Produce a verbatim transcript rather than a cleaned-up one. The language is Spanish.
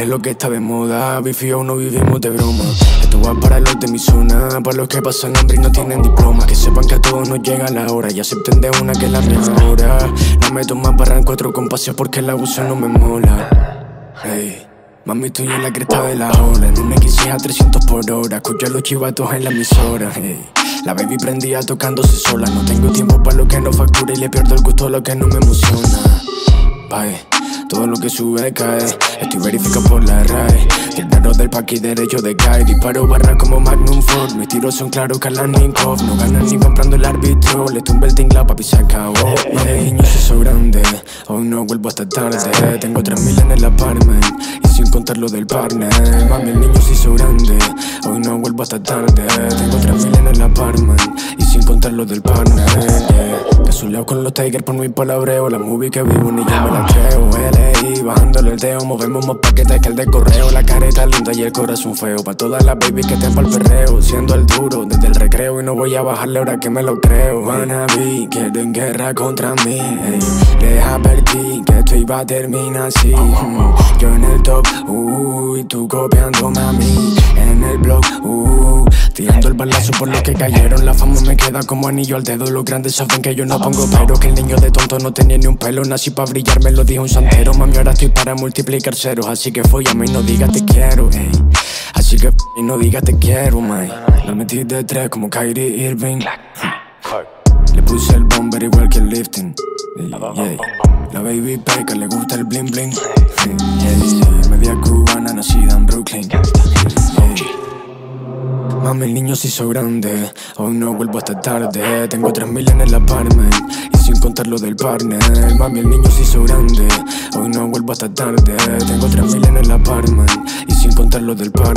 es lo que está de moda, bifi aún no vivimos de broma. Esto va para los de mi zona, para los que pasan hambre y no tienen diploma. Que sepan que a todos nos llega la hora y acepten de una que es la mejora. No me tomas para en cuatro compases porque el abuso no me mola. Hey, mami, estoy en la cresta de la ola, en un equis seis a trescientos por hora. Escucho a los chivatos en la emisora. Hey, la baby prendía tocándose sola. No tengo tiempo para lo que no factura y le pierdo el gusto a lo que no me emociona. Bye. Todo lo que sube cae, estoy verificado por la R A E. Tierno del paqui derecho de Guy. Disparo barra como Magnum Ford. Mis tiros son claros, Kalashnikov. No ganan ni comprando el árbitro. Le tumbé el tinglao, papi se acabó. Hey, niño se hizo grande, hoy no vuelvo hasta tarde. Tengo tres mil en el apartment y sin contar lo del partner. Mami, el niño se hizo grande, hoy no vuelvo hasta tarde. Tengo tres mil en el apartment y sin contar lo del partner. Yeah. Casuleo con los Tigers por mi palabreo. La movie que vivo ni yo me la creo. L I, bajándole el dedo, movemos más paquetes que el de correo. La careta linda y el corazón feo, pa' todas las babies que estén pa'l perreo. Siendo el duro desde el recreo y no voy a bajarle ahora que me lo creo. Wannabe, quieren guerra contra mí, ey. Les advertí que esto iba a terminar así. Yo en el top, uh, y tú copiándome a mí. En el blog, uh, tirando el balazo por los que cayeron. La fama me queda como anillo al dedo. Los grandes saben que yo no pongo pero, que el niño de tonto no tenía ni un pelo. Nací pa' brillar, me lo dijo un santero. Mami, ahora estoy para multiplicar ceros. Así que fóllame y no digas te quiero, ey. Así que y no digas te quiero, man. La metí de tres como Kyrie Irving. Le puse el bomber igual que el lifting, yeah. La baby peca, le gusta el bling bling, yeah, yeah. Media cubana, nacida en Brooklyn, yeah. Mami, el niño se hizo grande, hoy no vuelvo hasta tarde. Tengo tres mil en el apartment y sin contar lo del partner. Mami, el niño se hizo grande, hoy no vuelvo hasta tarde. Tengo tres mil en el apartment y sin contar lo del partner.